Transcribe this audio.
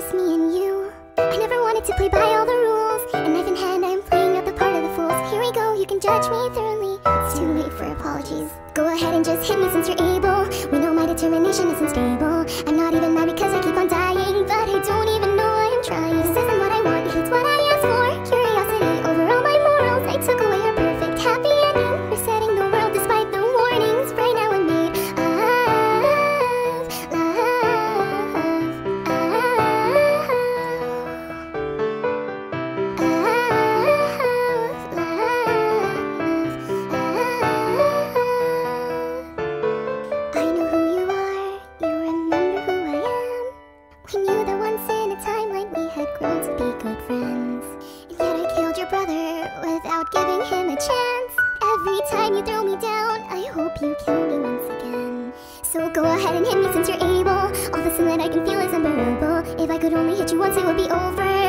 just me and you. I never wanted to play by all the rules, and knife in hand I'm playing out the part of the fools. Here we go, you can judge me thoroughly. It's too late for apologies. Go ahead and just hit me since you're able. We know my determination isn't stable. I'm not even mad because I keep on dying, but I don't even know I am trying. This isn't what I want, it's what I asked for. Curiosity over all my morals. I took away our perfect happy ending. We're setting the world despite the warnings. Right now I'm made of love, I know who you are, you remember who I am. We knew that once in a time like we had grown to be good friends. And yet I killed your brother without giving him a chance. Every time you throw me down, I hope you kill me once again. So go ahead and hit me since you're able. All the sin that I can feel is unbearable. If I could only hit you once, it would be over.